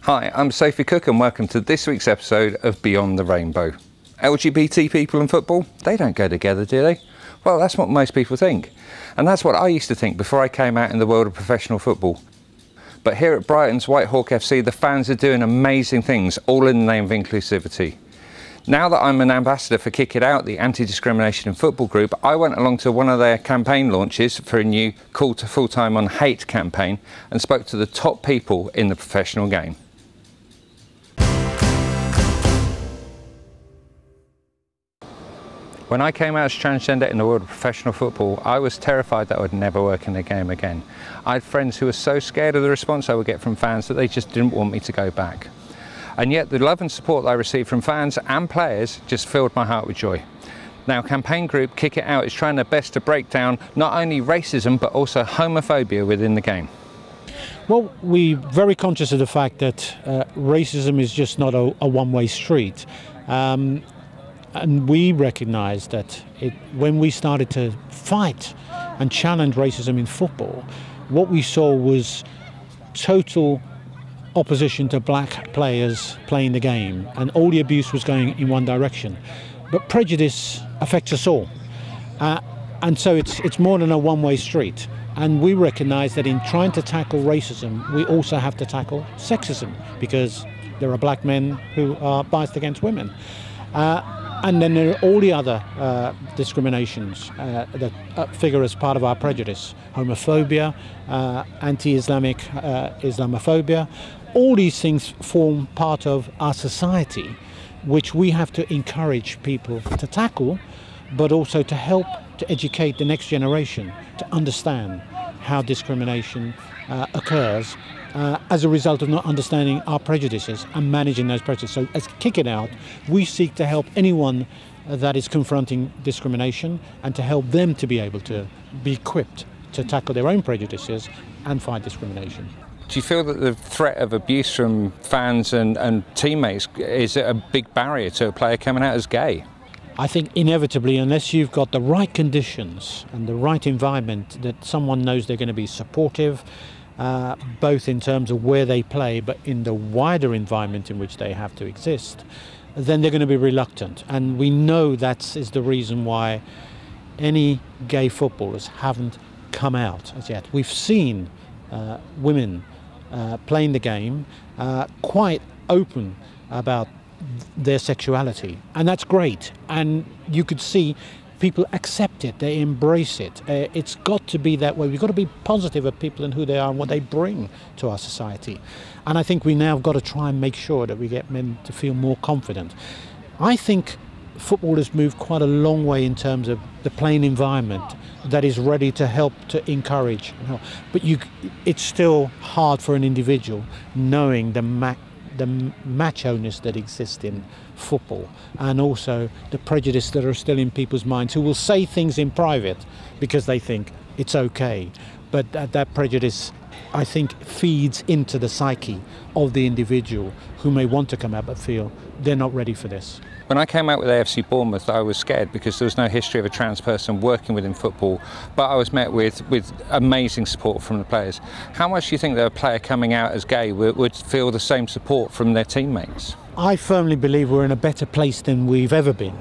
Hi, I'm Sophie Cook and welcome to this week's episode of Beyond the Rainbow. LGBT people and football, they don't go together, do they? Well, that's what most people think. And that's what I used to think before I came out in the world of professional football. But here at Brighton's White Hawk FC, the fans are doing amazing things, all in the name of inclusivity. Now that I'm an ambassador for Kick It Out, the anti-discrimination in football group, I went along to one of their campaign launches for a new Call to Full-Time on Hate campaign and spoke to the top people in the professional game. When I came out as transgender in the world of professional football, I was terrified that I would never work in the game again. I had friends who were so scared of the response I would get from fans that they just didn't want me to go back. And yet the love and support that I received from fans and players just filled my heart with joy. Now, campaign group Kick It Out is trying their best to break down not only racism but also homophobia within the game. Well, we're very conscious of the fact that racism is just not a one-way street. And we recognise that when we started to fight and challenge racism in football, what we saw was total opposition to black players playing the game, and all the abuse was going in one direction. But prejudice affects us all, and so it's more than a one-way street. And we recognise that in trying to tackle racism, we also have to tackle sexism, because there are black men who are biased against women. And then there are all the other discriminations that figure as part of our prejudice. Homophobia, anti-Islamic Islamophobia. All these things form part of our society, which we have to encourage people to tackle, but also to help to educate the next generation to understand how discrimination occurs as a result of not understanding our prejudices and managing those prejudices. So as Kick It Out, we seek to help anyone that is confronting discrimination and to help them to be able to be equipped to tackle their own prejudices and fight discrimination. Do you feel that the threat of abuse from fans and teammates is a big barrier to a player coming out as gay? I think inevitably, unless you've got the right conditions and the right environment, that someone knows they're going to be supportive, both in terms of where they play, but in the wider environment in which they have to exist, then they're going to be reluctant. And we know that is the reason why any gay footballers haven't come out as yet. We've seen women playing the game quite open about their sexuality, and that's great. And you could see people accept it, they embrace it. It's got to be that way. We've got to be positive of people and who they are and what they bring to our society. And I think we now have got to try and make sure that we get men to feel more confident. I think football has moved quite a long way in terms of the playing environment that is ready to help, to encourage. But it's still hard for an individual knowing the macho-ness that exists in football, and also the prejudice that are still in people's minds, who will say things in private because they think it's okay. But that prejudice, I think, feeds into the psyche of the individual who may want to come out but feel they're not ready for this. When I came out with AFC Bournemouth, I was scared because there was no history of a trans person working within football, but I was met with amazing support from the players. How much do you think that a player coming out as gay would feel the same support from their teammates? I firmly believe we're in a better place than we've ever been.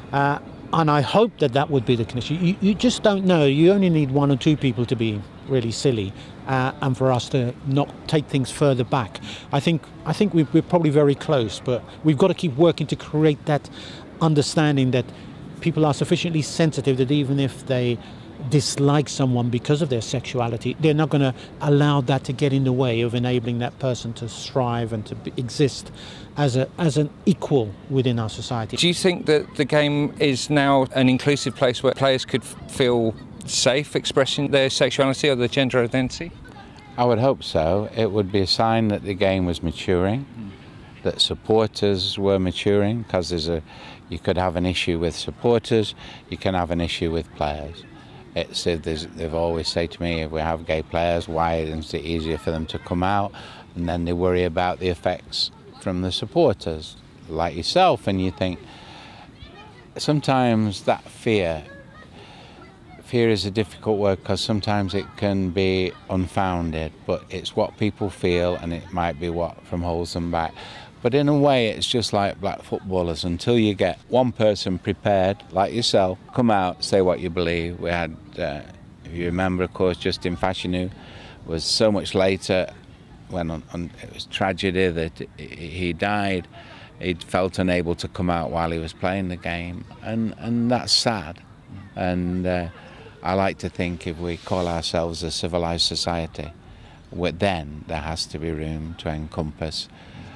And I hope that would be the condition. You just don't know. You only need one or two people to be really silly, and for us to not take things further back. I think we're probably very close, but we've got to keep working to create that understanding that people are sufficiently sensitive that even if they dislike someone because of their sexuality, they're not going to allow that to get in the way of enabling that person to strive and to exist as an equal within our society. Do you think that the game is now an inclusive place where players could feel safe expressing their sexuality or their gender identity? I would hope so. It would be a sign that the game was maturing, that supporters were maturing, because you could have an issue with supporters, you can have an issue with players. They've always said to me, if we have gay players, why isn't it easier for them to come out? And then they worry about the effects from the supporters, like yourself, and you think sometimes that fear fear is a difficult word because sometimes it can be unfounded, but it's what people feel and it might be what holds them back. But in a way, it's just like black footballers. Until you get one person prepared, like yourself, come out, say what you believe. We had, if you remember, of course, Justin Fashanu was so much later when it was tragedy that he died. He felt unable to come out while he was playing the game, and that's sad. And I like to think if we call ourselves a civilized society, then there has to be room to encompass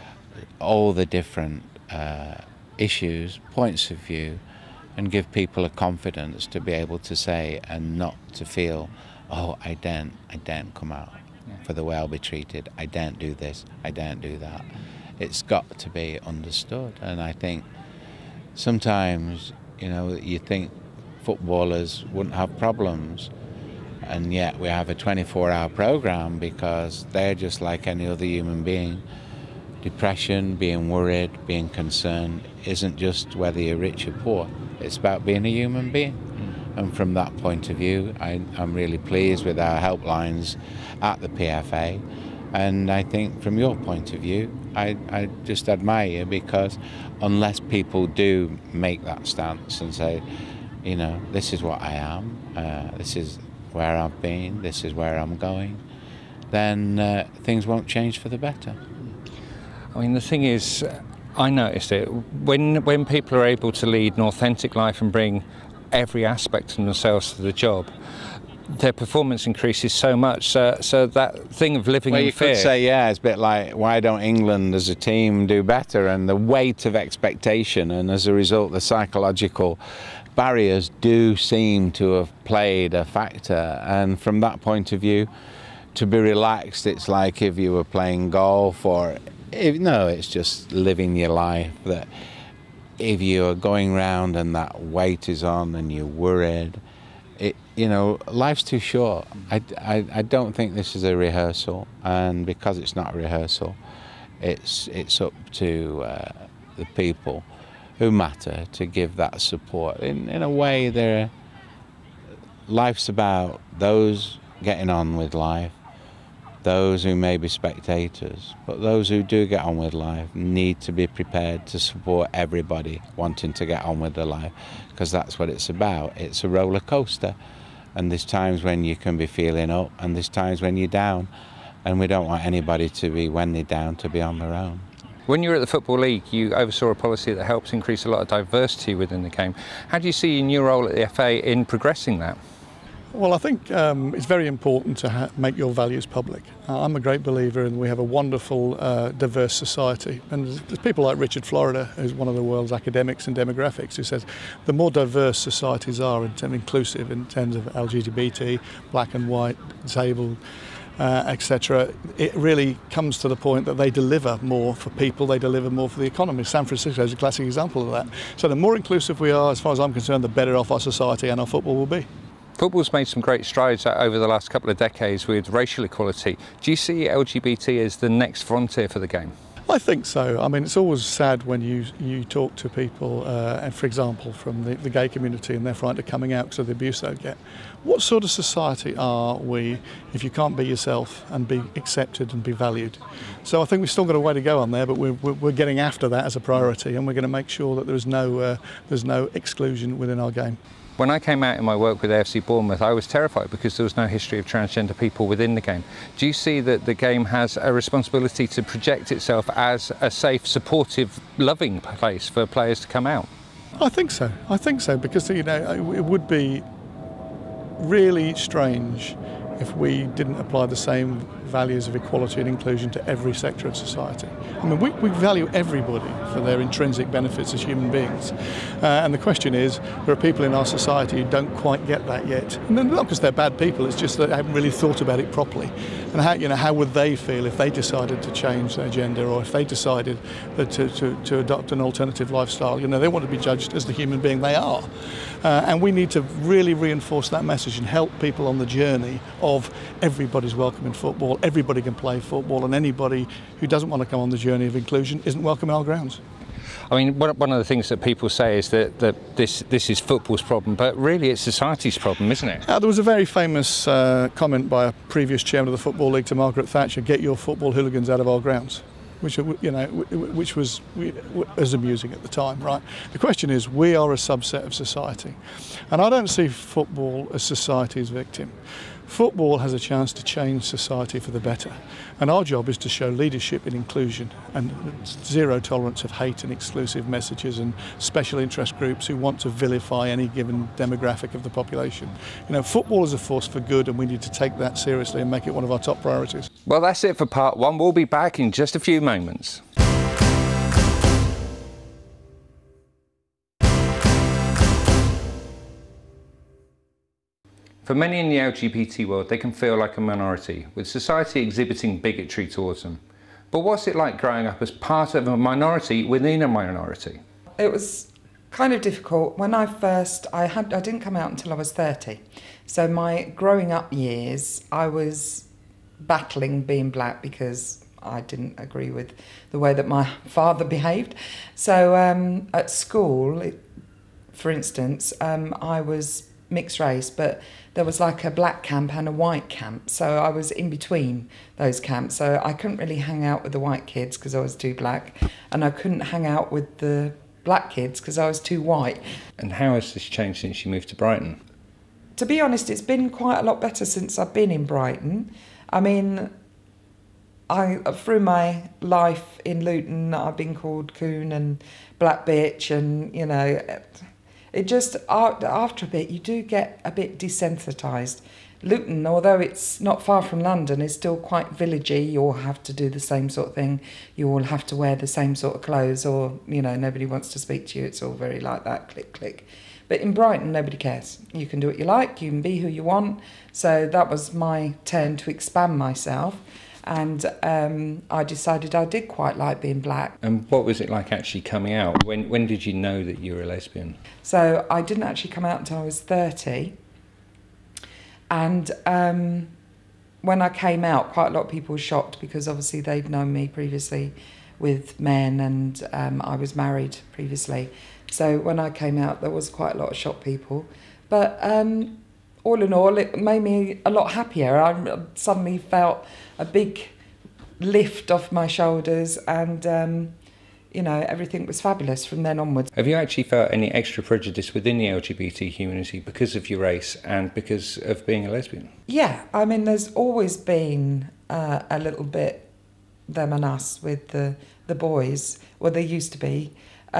all the different issues, points of view, and give people a confidence to be able to say and not to feel, oh, I daren't come out for the way I'll be treated, I daren't do this, I daren't do that. It's got to be understood, and I think sometimes, you think footballers wouldn't have problems, and yet we have a 24-hour program because they're just like any other human being. Depression, being worried, being concerned isn't just whether you're rich or poor, it's about being a human being. And from that point of view, I'm really pleased with our helplines at the PFA. And I think from your point of view, I just admire you, because unless people do make that stance and say, this is what I am, this is where I've been, this is where I'm going, then things won't change for the better. I mean, the thing is, I noticed it, when people are able to lead an authentic life and bring every aspect of themselves to the job, their performance increases so much. So that thing of living in fear. You could say, it's a bit like, why don't England as a team do better? And the weight of expectation, and as a result, the psychological barriers do seem to have played a factor. And from that point of view, to be relaxed, it's like if you were playing golf, or it's just living your life. That if you're going round and that weight is on and you're worried, life's too short. I don't think this is a rehearsal, and because it's not a rehearsal, it's up to the people who matter to give that support. In a way, life's about those getting on with life, those who may be spectators, but those who do get on with life need to be prepared to support everybody wanting to get on with their life, because that's what it's about. It's a roller coaster, and there's times when you can be feeling up and there's times when you're down, and we don't want anybody to be, when they're down, to be on their own. When you were at the Football League, you oversaw a policy that helps increase a lot of diversity within the game. How do you see in your role at the FA in progressing that? Well, I think it's very important to make your values public. I'm a great believer in we have a wonderful, diverse society. And there's people like Richard Florida, who's one of the world's academics in demographics, who says the more diverse societies are inclusive in terms of LGBT, black and white, disabled, etc., it really comes to the point that they deliver more for people, they deliver more for the economy. San Francisco is a classic example of that. So the more inclusive we are, as far as I'm concerned, the better off our society and our football will be. Football's made some great strides over the last couple of decades with racial equality. Do you see LGBT as the next frontier for the game? I think so. I mean, it's always sad when you talk to people, and for example, from the gay community, and they're frightened of coming out because of the abuse they get. What sort of society are we if you can't be yourself and be accepted and be valued? So I think we've still got a way to go on there, but we're getting after that as a priority, and we're going to make sure that there's no exclusion within our game. When I came out in my work with AFC Bournemouth, I was terrified because there was no history of transgender people within the game. Do you see that the game has a responsibility to project itself as a safe, supportive, loving place for players to come out? I think so. Because it would be really strange if we didn't apply the same values of equality and inclusion to every sector of society. I mean, we value everybody for their intrinsic benefits as human beings. And the question is, there are people in our society who don't quite get that yet. And not because they're bad people, it's just that they haven't really thought about it properly. And how would they feel if they decided to change their gender, or if they decided that to adopt an alternative lifestyle? They want to be judged as the human being they are. And we need to really reinforce that message and help people on the journey of everybody's welcome in football, everybody can play football, and anybody who doesn't want to come on the journey of inclusion isn't welcome in our grounds. I mean, one of the things that people say is that this is football's problem, but really it's society's problem, isn't it? There was a very famous comment by a previous chairman of the Football League to Margaret Thatcher: "Get your football hooligans out of our grounds," which was amusing at the time, right? The question is, we are a subset of society, and I don't see football as society's victim. Football has a chance to change society for the better, and our job is to show leadership in inclusion and zero tolerance of hate and exclusive messages and special interest groups who want to vilify any given demographic of the population. Football is a force for good, and we need to take that seriously and make it one of our top priorities. Well, that's it for part one. We'll be back in just a few moments. For many in the LGBT world, they can feel like a minority, with society exhibiting bigotry towards them. But what's it like growing up as part of a minority within a minority? It was kind of difficult. When I didn't come out until I was 30. So my growing up years, I was battling being black because I didn't agree with the way that my father behaved. So at school, for instance, I was mixed race, but there was like a black camp and a white camp, so I was in between those camps. So I couldn't really hang out with the white kids because I was too black, and I couldn't hang out with the black kids because I was too white. And how has this changed since you moved to Brighton? To be honest, it's been quite a lot better since I've been in Brighton. I mean, through my life in Luton, I've been called coon and black bitch, and it just, after a bit, you do get a bit desensitised. Luton, although it's not far from London, is still quite villagey. You all have to do the same sort of thing. You all have to wear the same sort of clothes, or, nobody wants to speak to you. It's all very like that, click, click. But in Brighton, nobody cares. You can do what you like. You can be who you want. So that was my turn to expand myself. And I decided I did quite like being black. And what was it like actually coming out? When did you know that you were a lesbian? So I didn't actually come out until I was 30. And when I came out, quite a lot of people were shocked because obviously they'd known me previously with men, and I was married previously. So when I came out, there was quite a lot of shocked people. But all in all, it made me a lot happier. I suddenly felt a big lift off my shoulders, and everything was fabulous from then onwards. Have you actually felt any extra prejudice within the LGBT community because of your race and because of being a lesbian? Yeah, I mean, there's always been a little bit them and us with the boys. Well, there used to be.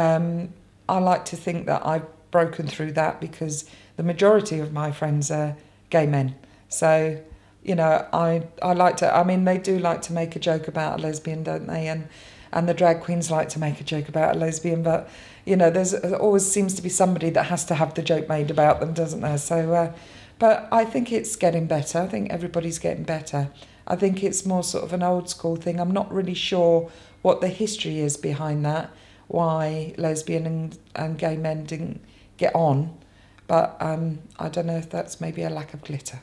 I like to think that I've broken through that because the majority of my friends are gay men. So, I like to, I mean, they do like to make a joke about a lesbian, don't they? And the drag queens like to make a joke about a lesbian, but, there always seems to be somebody that has to have the joke made about them, doesn't there? So, but I think it's getting better. I think everybody's getting better. I think it's more sort of an old school thing. I'm not really sure what the history is behind that, why lesbian and gay men didn't get on. But I don't know if that's maybe a lack of glitter.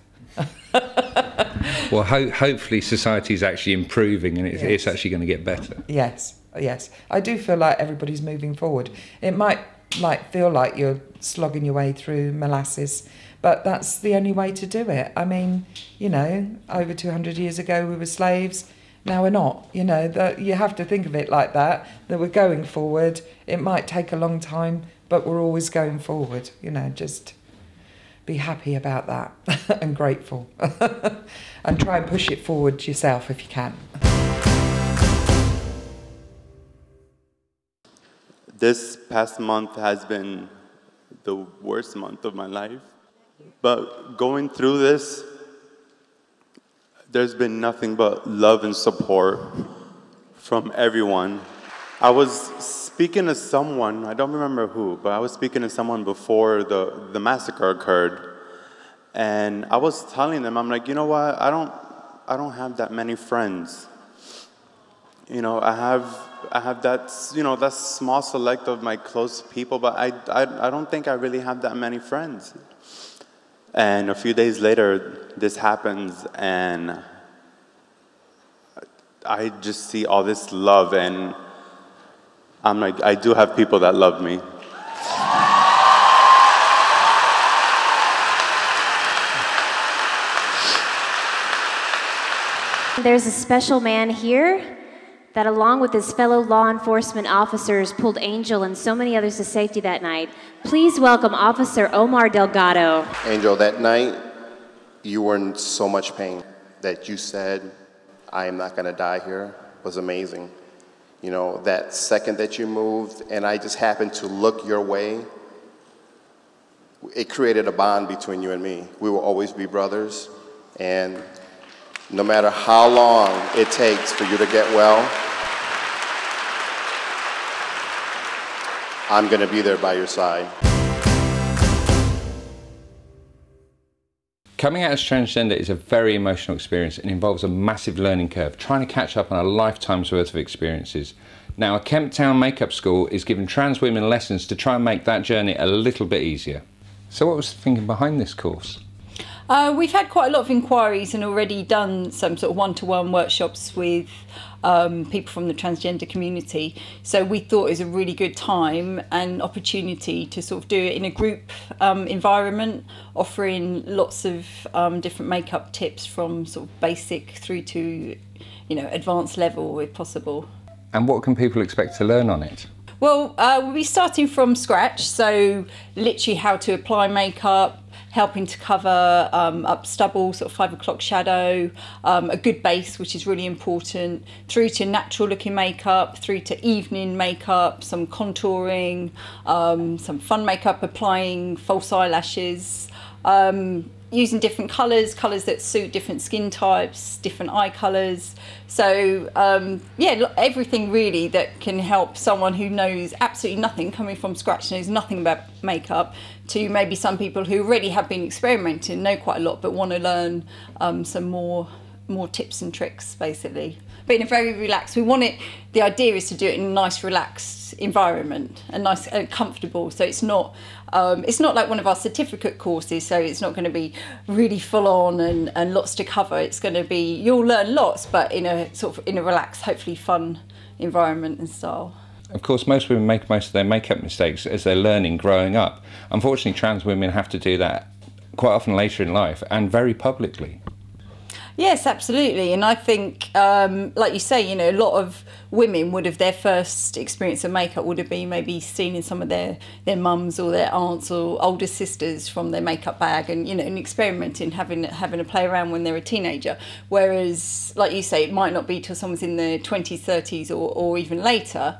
Well, hopefully society is actually improving, and it's actually going to get better. Yes. I do feel like everybody's moving forward. It might feel like you're slogging your way through molasses, but that's the only way to do it. I mean, over 200 years ago we were slaves. Now we're not. That you have to think of it like that we're going forward. It might take a long time, but we're always going forward. Just be happy about that and grateful. And try and push it forward yourself if you can. This past month has been the worst month of my life. But going through this, there's been nothing but love and support from everyone. I was speaking to someone, I don't remember who, but I was speaking to someone before the massacre occurred. And I was telling them, I'm like, you know what, I don't have that many friends. I have that, that small select of my close people, but I don't think I really have that many friends. And a few days later, this happens, and I just see all this love, and I'm like, I do have people that love me. There's a special man here that, along with his fellow law enforcement officers, pulled Angel and so many others to safety that night. Please welcome Officer Omar Delgado. Angel, that night, you were in so much pain that you said, I am not gonna die here, was amazing. You know, that second that you moved and I just happened to look your way, it created a bond between you and me. We will always be brothers, and no matter how long it takes for you to get well, I'm gonna be there by your side. Coming out as transgender is a very emotional experience and involves a massive learning curve, trying to catch up on a lifetime's worth of experiences. Now, a Kemp Town makeup school is giving trans women lessons to try and make that journey a little bit easier. So what was the thinking behind this course? We've had quite a lot of inquiries and already done some sort of one-to-one workshops with people from the transgender community. So we thought it was a really good time and opportunity to sort of do it in a group environment, offering lots of different makeup tips from sort of basic through to, you know, advanced level if possible. And what can people expect to learn on it? Well, we'll be starting from scratch, so literally how to apply makeup, helping to cover up stubble, sort of 5 o'clock shadow, a good base, which is really important, through to natural looking makeup, through to evening makeup, some contouring, some fun makeup, applying false eyelashes, using different colours that suit different skin types, different eye colours. So yeah, everything really that can help someone who knows absolutely nothing, coming from scratch, knows nothing about makeup, to maybe some people who already have been experimenting, know quite a lot, but want to learn some more tips and tricks, basically. But in a very relaxed, the idea is to do it in a nice relaxed environment, a nice and comfortable, so it's not like one of our certificate courses, so it's not going to be really full on and lots to cover. It's going to be, you'll learn lots, but in a sort of in a relaxed, hopefully fun environment and style. Of course, most women make most of their makeup mistakes as they're learning growing up. Unfortunately, trans women have to do that quite often later in life and very publicly. Yes, absolutely. And I think, like you say, you know, a lot of women would have, their first experience of makeup would have been maybe seen in some of their mums or their aunts or older sisters from their makeup bag, and, you know, and experimenting, having a play around when they're a teenager. Whereas, like you say, it might not be till someone's in their 20s, 30s or even later,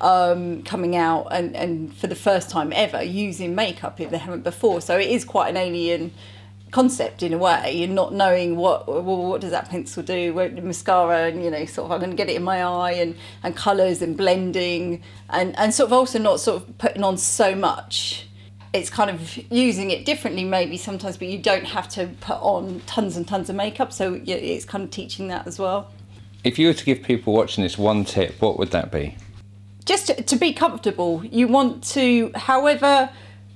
coming out and for the first time ever using makeup if they haven't before. So it is quite an alien concept in a way, and not knowing what does that pencil do, where mascara, and, you know, sort of I'm going to get it in my eye, and colours and blending, and sort of also not sort of putting on so much. It's kind of using it differently maybe sometimes, but you don't have to put on tons and tons of makeup, so yeah, it's kind of teaching that as well. If you were to give people watching this one tip, what would that be? Just to be comfortable. You want to, however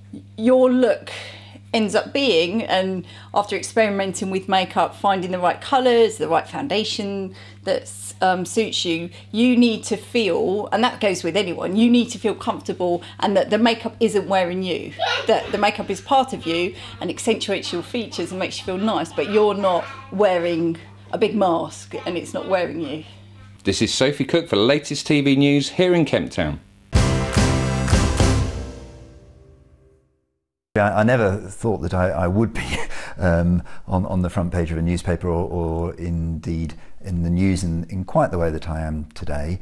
your look ends up being, and after experimenting with makeup, finding the right colours, the right foundation that suits you, you need to feel, and that goes with anyone, you need to feel comfortable, and that the makeup isn't wearing you, that the makeup is part of you and accentuates your features and makes you feel nice, but you're not wearing a big mask and it's not wearing you. This is Sophie Cook for the latest TV news here in Kemp Town. I never thought that I would be on the front page of a newspaper or indeed in the news in quite the way that I am today,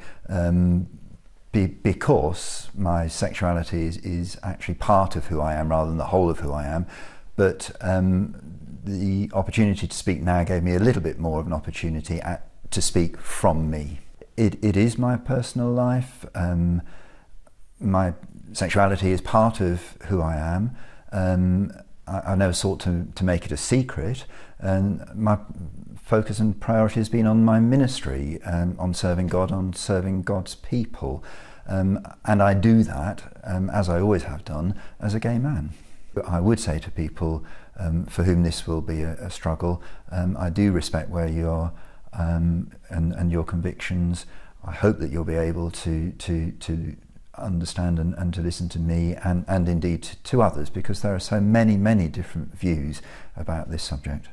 because my sexuality is actually part of who I am rather than the whole of who I am. But the opportunity to speak now gave me a little bit more of an opportunity to speak from me. It is my personal life. My sexuality is part of who I am. I've never sought to make it a secret, and my focus and priority has been on my ministry, on serving God, on serving God's people, and I do that, as I always have done, as a gay man. I would say to people for whom this will be a struggle, I do respect where you are and your convictions. I hope that you'll be able to understand and to listen to me and indeed to others, because there are so many different views about this subject.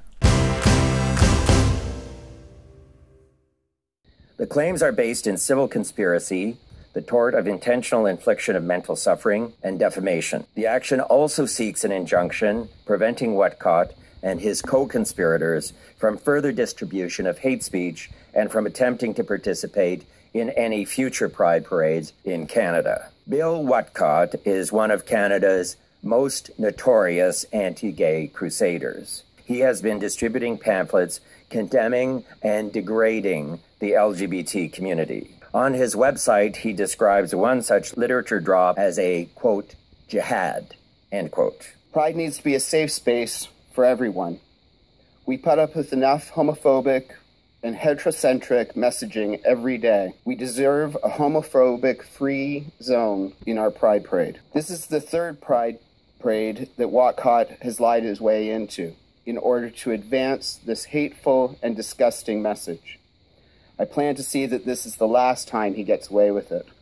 The claims are based in civil conspiracy, the tort of intentional infliction of mental suffering, and defamation. The action also seeks an injunction preventing Whatcott and his co-conspirators from further distribution of hate speech and from attempting to participate in any future Pride parades in Canada. Bill Whatcott is one of Canada's most notorious anti-gay crusaders. He has been distributing pamphlets condemning and degrading the LGBT community. On his website, he describes one such literature drop as a, quote, jihad, end quote. Pride needs to be a safe space for everyone. We put up with enough homophobic and heterocentric messaging every day. We deserve a homophobic-free zone in our Pride Parade. This is the third Pride Parade that Whatcott has lied his way into in order to advance this hateful and disgusting message. I plan to see that this is the last time he gets away with it.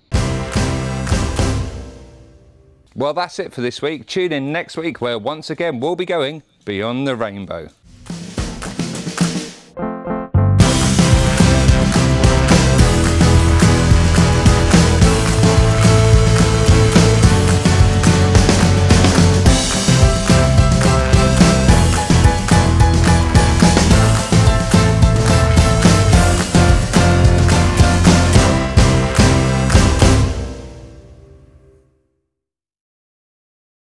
Well, that's it for this week. Tune in next week where once again we'll be going beyond the rainbow.